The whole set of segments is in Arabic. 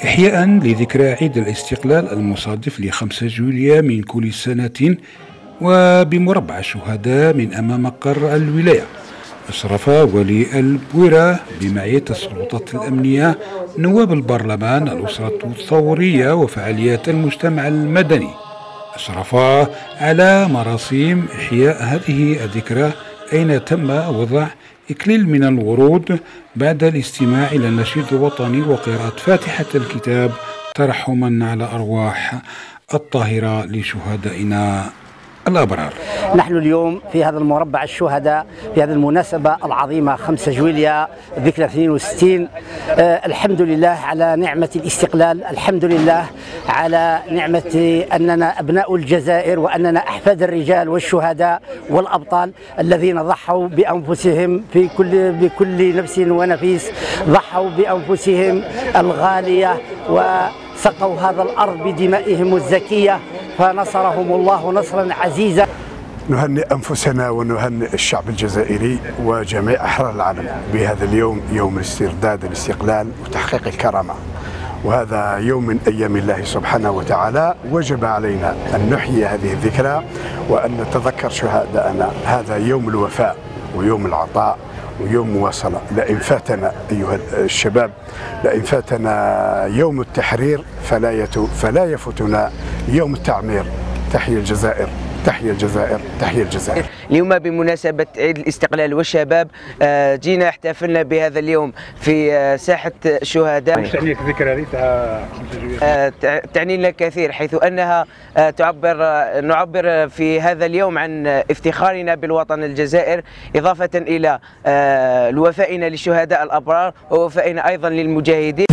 إحياء لذكرى عيد الاستقلال المصادف ل5 جويلية من كل سنة، وبمربع الشهداء من أمام مقر الولاية. أشرف ولي البويرة بمعية السلطات الأمنية، نواب البرلمان، الأسرة الثورية وفعاليات المجتمع المدني. أشرف على مراسيم إحياء هذه الذكرى، أين تم وضع إكليل من الورود بعد الاستماع إلى النشيد الوطني وقراءة فاتحة الكتاب ترحما على أرواح الطاهرة لشهدائنا الأبرار. نحن اليوم في هذا المربع الشهداء في هذه المناسبة العظيمة 5 جويلية ذكرى 62. الحمد لله على نعمة الاستقلال، الحمد لله على نعمة أننا أبناء الجزائر وأننا أحفاد الرجال والشهداء والأبطال الذين ضحوا بأنفسهم بكل نفس ونفيس، ضحوا بأنفسهم الغالية وسقوا هذا الأرض بدمائهم الزكية، فنصرهم الله نصرا عزيزا. نهنئ أنفسنا ونهنئ الشعب الجزائري وجميع أحرار العالم بهذا اليوم، يوم استرداد الاستقلال وتحقيق الكرامة، وهذا يوم من أيام الله سبحانه وتعالى. وجب علينا أن نحيي هذه الذكرى وأن نتذكر شهداءنا. هذا يوم الوفاء ويوم العطاء ويوم مواصلة. لئن فاتنا أيها الشباب، لئن فاتنا يوم التحرير فلا يفوتنا يوم التعمير. تحيا الجزائر، تحيا الجزائر، تحيا الجزائر. اليوم بمناسبة عيد الاستقلال والشباب جينا احتفلنا بهذا اليوم في ساحة الشهداء. ايش تعني لك الذكرى هذه تاع 5 جويلية؟ تعني لنا كثير، حيث انها نعبر في هذا اليوم عن افتخارنا بالوطن الجزائر، إضافة إلى وفائنا للشهداء الأبرار ووفائنا أيضا للمجاهدين.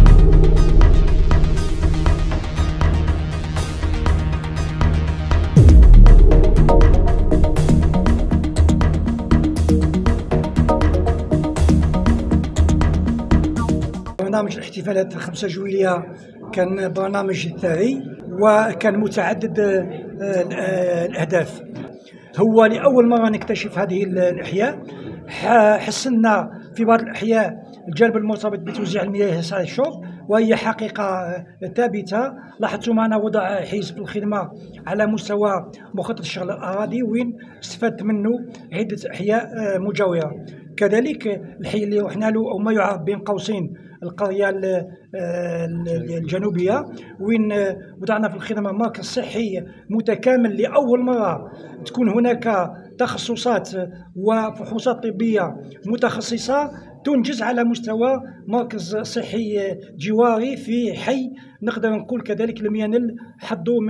برنامج الاحتفالات 5 جويلية كان برنامج ثري وكان متعدد الأهداف. هو لأول مرة نكتشف هذه الإحياء. حسنا في بعض الأحياء الجانب المرتبط بتوزيع المياه على الشرب، وهي حقيقة ثابتة. لاحظت معنا وضع حزب الخدمة على مستوى مخطط الشغل الأراضي، وين استفدت منه عدة أحياء مجاورة. كذلك الحي اللي رحنا له أو ما يعرف بين قوسين القرية الجنوبية، وين وضعنا في الخدمة مركز صحي متكامل. لأول مرة تكون هناك تخصصات وفحوصات طبية متخصصة تنجز على مستوى مركز صحي جواري في حي نقدر نقول كذلك لم ينل حظه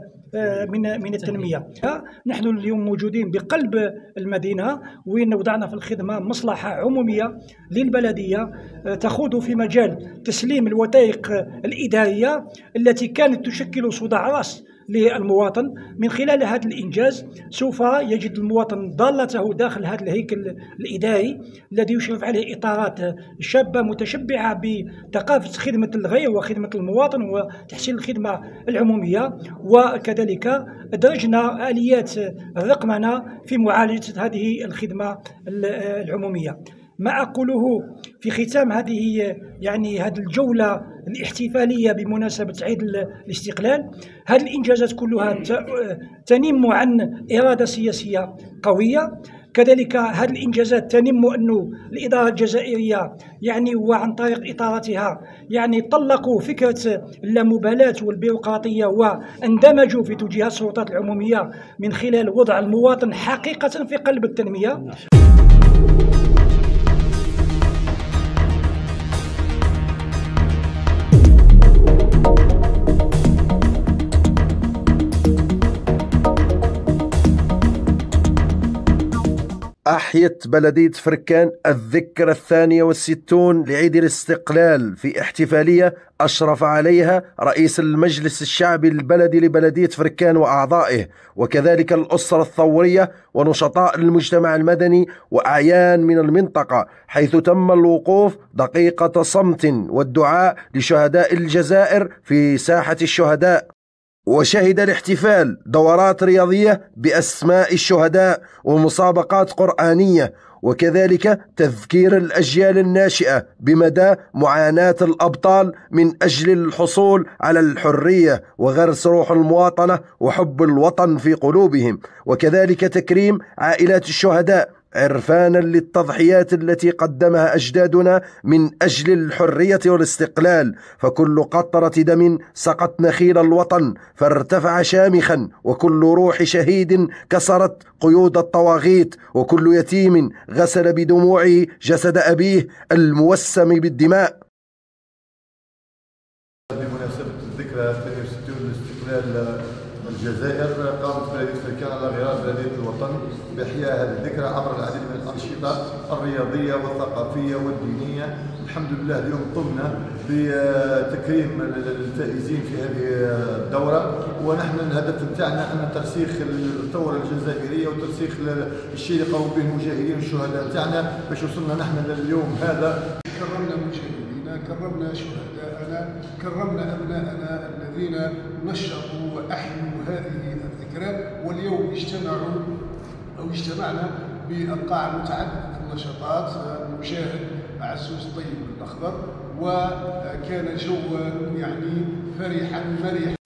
من التنمية. نحن اليوم موجودين بقلب المدينة، وين وضعنا في الخدمة مصلحة عمومية للبلدية تخوض في مجال تسليم الوثائق الإدارية التي كانت تشكل صداع رأس للمواطن. من خلال هذا الإنجاز سوف يجد المواطن ضالته داخل هذا الهيكل الإداري الذي يشرف عليه إطارات شابة متشبعة بثقافة خدمة الغير وخدمة المواطن وتحسين الخدمة العمومية. وكذلك أدرجنا آليات الرقمنة في معالجة هذه الخدمة العمومية. ما أقوله في ختام هذه الجولة الاحتفالية بمناسبة عيد الاستقلال، هذه الإنجازات كلها تنم عن إرادة سياسية قوية. كذلك هذه الإنجازات تنم أن الإدارة الجزائرية وعن طريق إطارتها طلقوا فكرة اللامبالاة والبيروقراطية واندمجوا في توجيهات السلطات العمومية من خلال وضع المواطن حقيقة في قلب التنمية. أحيت بلدية فركان الذكرى 62 لعيد الاستقلال في احتفالية أشرف عليها رئيس المجلس الشعبي البلدي لبلدية فركان وأعضائه، وكذلك الأسرة الثورية ونشطاء المجتمع المدني وأعيان من المنطقة، حيث تم الوقوف دقيقة صمت والدعاء لشهداء الجزائر في ساحة الشهداء. وشهد الاحتفال دورات رياضية بأسماء الشهداء ومسابقات قرآنية وكذلك تذكير الأجيال الناشئة بمدى معاناة الأبطال من أجل الحصول على الحرية وغرس روح المواطنة وحب الوطن في قلوبهم، وكذلك تكريم عائلات الشهداء عرفانا للتضحيات التي قدمها أجدادنا من أجل الحرية والاستقلال، فكل قطرة دم سقت نخيل الوطن فارتفع شامخا، وكل روح شهيد كسرت قيود الطواغيت، وكل يتيم غسل بدموعه جسد أبيه الموسم بالدماء. بمناسبة الذكرى 62 لاستقلال الجزائر، قامت بلدية فركان على غرار بلدية الوطن بإحياء هذه الذكرى عبر العديد من الأنشطة الرياضية والثقافية والدينية. الحمد لله اليوم قمنا بتكريم الفائزين في هذه الدورة، ونحن الهدف نتاعنا أن ترسيخ الثورة الجزائرية وترسيخ الشيء اللي قاموا به المجاهدين والشهداء نتاعنا باش وصلنا نحن لليوم هذا. كرمنا مجاهدينا، كرمنا شهداءنا، كرمنا أبناءنا الذين نشطوا وأحيوا هذه الذكرى، واليوم اجتمعنا بألقاع متعددة النشاطات نشاهد عسوس طيب الأخضر، وكان جو يعني فرحا مرحا.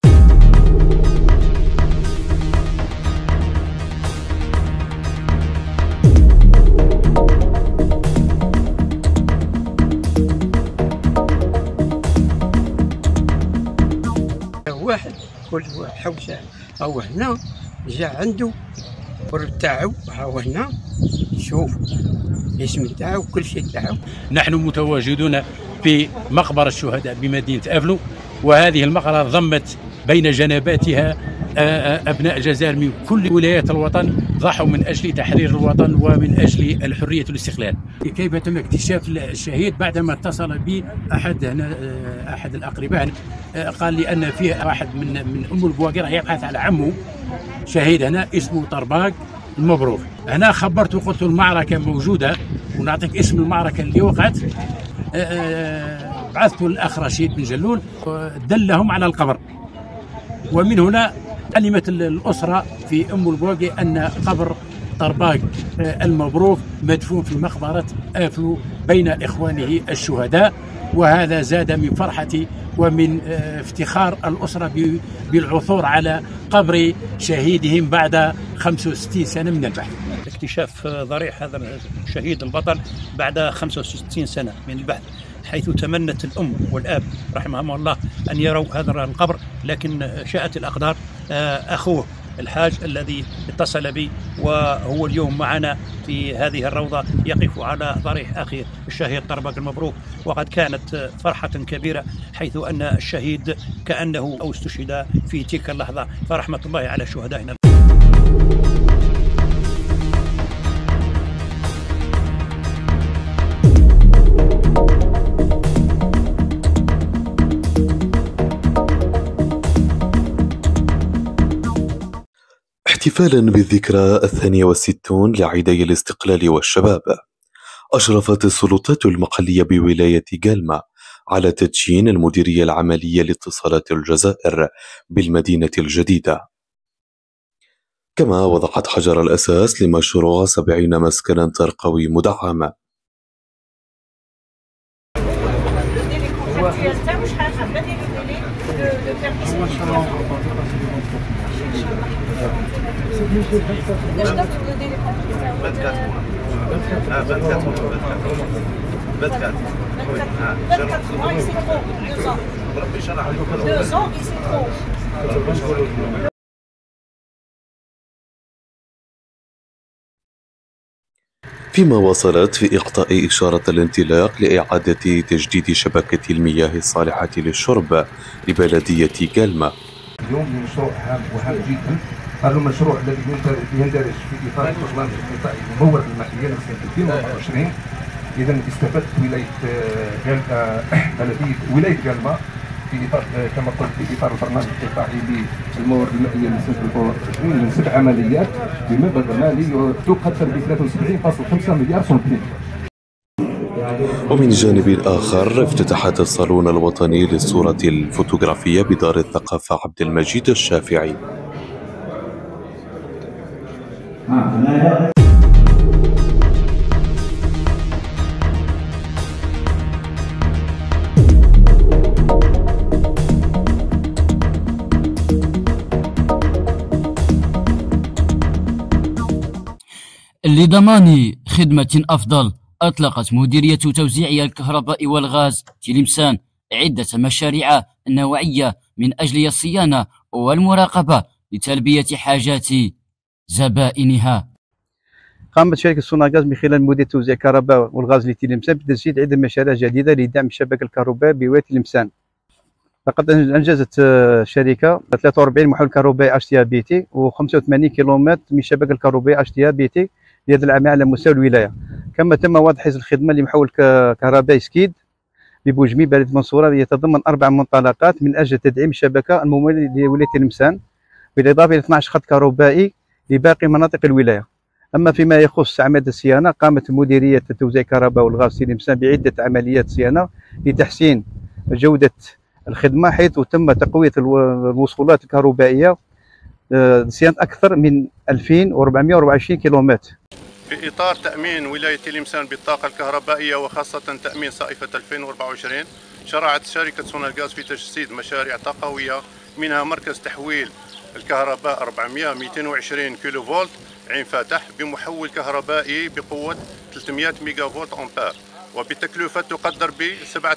واحد كل حوسه هو هنا جا عنده البر تاعو، هو هنا شوف الاسم تاعو كل شيء تاعو. نحن متواجدون في مقبرة الشهداء بمدينة أفلو، وهذه المقبرة ضمت بين جنباتها أبناء الجزائر من كل ولايات الوطن ضحوا من أجل تحرير الوطن ومن أجل الحرية والاستقلال. كيف تم اكتشاف الشهيد؟ بعدما اتصل بي أحد الأقرباء قال لي أن فيه واحد من أم البواقرة يبحث على عمه شهيد هنا اسمه طرباق المبروك. هنا خبرته قلت المعركة موجودة ونعطيك اسم المعركة اللي وقعت. بعثت الأخ رشيد بن جلول دلهم على القبر، ومن هنا علمت الأسرة في أم البواقي أن قبر طرباق المبروك مدفون في مقبرة أفلو بين إخوانه الشهداء، وهذا زاد من فرحتي ومن افتخار الأسرة بالعثور على قبر شهيدهم بعد 65 سنة من البحث. اكتشاف ضريح هذا الشهيد البطل بعد 65 سنة من البحث، حيث تمنت الأم والآب رحمهم الله أن يروا هذا القبر، لكن شاءت الأقدار. أخوه الحاج الذي اتصل بي وهو اليوم معنا في هذه الروضة يقف على ضريح أخيه الشهيد طرباق المبروك، وقد كانت فرحة كبيرة حيث أن الشهيد كأنه أو استشهد في تلك اللحظة، فرحمة الله على شهدائنا. احتفالا بالذكرى 62 لعيدي الاستقلال والشباب، أشرفت السلطات المحلية بولاية قلمة على تدشين المديرية العملية لاتصالات الجزائر بالمدينة الجديدة، كما وضعت حجر الأساس لمشروع 70 مسكنا ترقوي مدعم. فيما وصلت في إعطاء إشارة الانطلاق لإعادة تجديد شبكة المياه الصالحة للشرب لبلدية قلمة. اليوم مشروع هام وهام جدا. هذا المشروع الذي يندرج في إطار البرنامج القطاعي الممول المائية لسنة 2024. إذا استفادت ولاية قلمة في إطار كما قلت في إطار البرنامج القطاعي للموارد المائية لسنة 2024 من 7 عمليات بمبلغ مالي تقدر ب 73.5 مليار سنتين. ومن جانب آخر افتتحت الصالون الوطني للصورة الفوتوغرافية بدار الثقافة عبد المجيد الشافعي. لضمان خدمة أفضل، أطلقت مديرية توزيع الكهرباء والغاز تلمسان عدة مشاريع نوعية من أجل الصيانة والمراقبة لتلبية حاجات زبائنها. قامت شركة سوناغاز من خلال مديرية توزيع الكهرباء والغاز لتلمسان بتجديد عدة مشاريع جديدة لدعم الشبكة الكهربائية بولاية تلمسان. لقد أنجزت الشركة 43 محول كهربائي HTA-BT و85 كيلومتر من الشبكة الكهربائية HTA-BT لهذا العمل على مستوى الولاية. كما تم وضع حيز الخدمة لمحول كهربائي سكيد ببوجمي بلدية المنصورة، يتضمن 4 منطلقات من أجل تدعيم الشبكة الممولة لولاية تلمسان، بالإضافة إلى 12 خط كهربائي لباقي مناطق الولاية. أما فيما يخص أعمال الصيانة، قامت مديرية توزيع الكهرباء والغاز تلمسان بعدة عمليات صيانة لتحسين جودة الخدمة، حيث تم تقوية الوصولات الكهربائية صيانة أكثر من 2424 كيلومتر. في إطار تأمين ولاية تلمسان بالطاقة الكهربائية وخاصة تأمين صيفة 2024، شرعت شركة سوناغاز في تجسيد مشاريع طاقوية، منها مركز تحويل الكهرباء 400-220 كيلو فولت عين فاتح بمحول كهربائي بقوة 300 ميجا فولت أمبير، وبتكلفة تقدر ب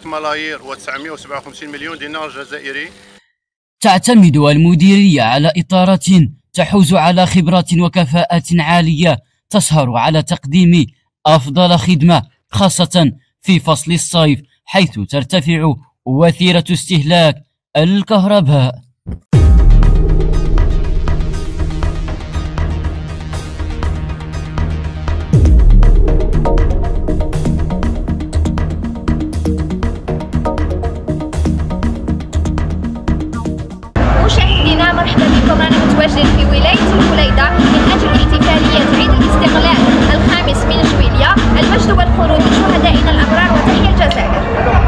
7,957 مليون دينار جزائري. تعتمد المديرية على إطارات تحوز على خبرات وكفاءات عالية، تسهر على تقديم أفضل خدمة خاصة في فصل الصيف، حيث ترتفع وتيرة استهلاك الكهرباء. مشاهدينا، مرحبا بكم. رانا متواجدين في ولاية البليدة من أجل احتفالية عيد الاستقلال 5 من جويلية. المجد والخروج لشهدائنا الأبرار وتحيا الجزائر.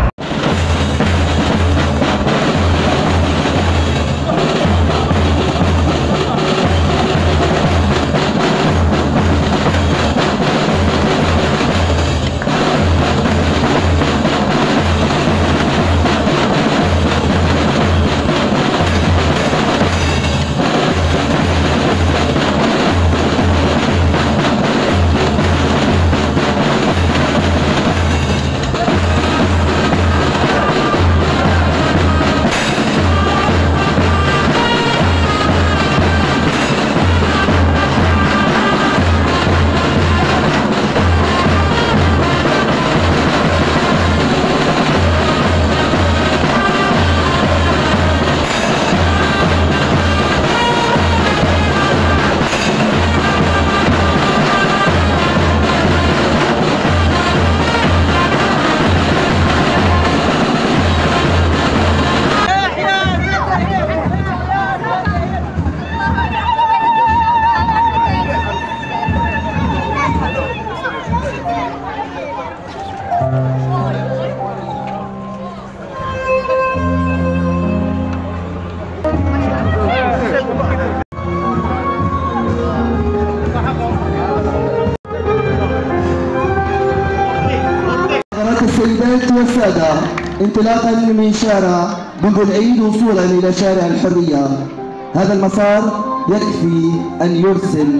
السيدات والسادة، انطلاقا من شارع بلبل عيد وصولا إلى شارع الحرية، هذا المسار يكفي أن يرسل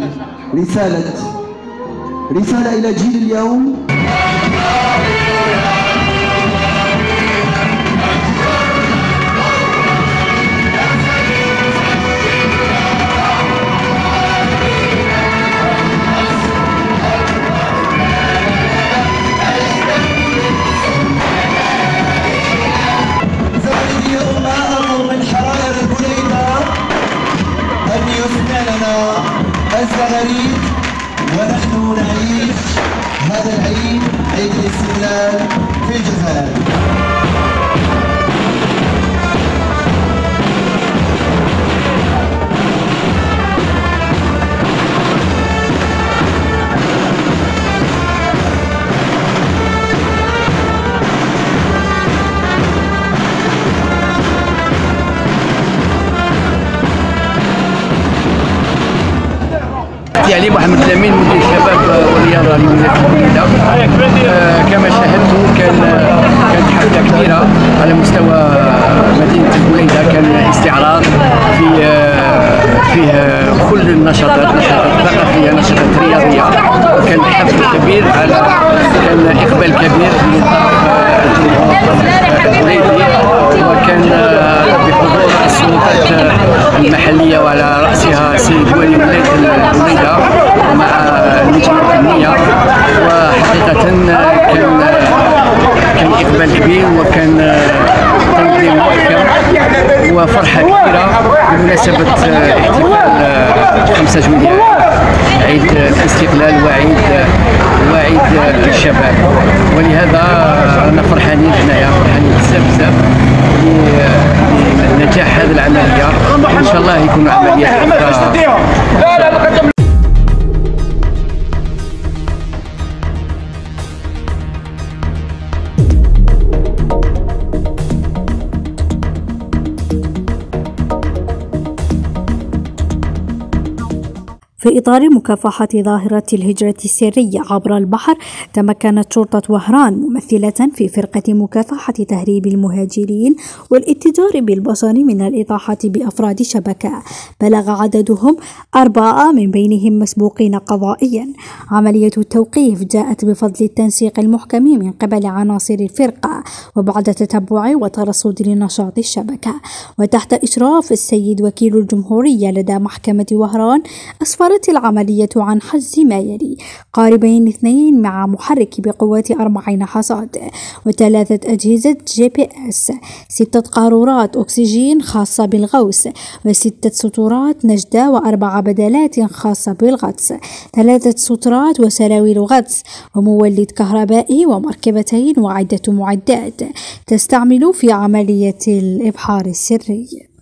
رسالة إلى جيل اليوم. الزغاريد ونحن نعيش هذا العيد، عيد الاستقلال في الجزائر. علي محمد الامين، مدير الشباب والرياضه لولايه البليده. كما شاهدتوا كانت حفله كبيره على مستوى مدينه البليده، كان استعراض فيه كل النشاطات، نشاطات ثقافيه، نشاطات رياضيه، كان السيد ولي ولاية البويدة مع اللجنة الفنية، وحقيقة كان إقبال كبير وكان تنظيم محكم وفرحة كبيرة بمناسبة احتفال 5 جويلية عيد الاستقلال وعيد الشباب. ولهذا رانا فرحانين حنايا، فرحانين بزاف لنجاح هذه العملية، وإن شاء الله يكونوا عمليات أخرى. في إطار مكافحة ظاهرة الهجرة السرية عبر البحر، تمكنت شرطة وهران ممثلة في فرقة مكافحة تهريب المهاجرين والاتجار بالبشر من الإطاحة بأفراد شبكة، بلغ عددهم 4 من بينهم مسبوقين قضائيا. عملية التوقيف جاءت بفضل التنسيق المحكم من قبل عناصر الفرقة وبعد تتبع وترصد لنشاط الشبكة، وتحت إشراف السيد وكيل الجمهورية لدى محكمة وهران، أسفرت العملية عن حجز ما يلي: قاربين 2 مع محرك بقوة 40 حصاد، و3 أجهزة GPS، 6 قارورات أكسجين خاصة بالغوص، و6 سترات نجدة، و4 بدلات خاصة بالغطس، 3 سترات وسراويل غطس، ومولد كهربائي، ومركبتين، وعدة معدات تستعمل في عملية الإبحار السري.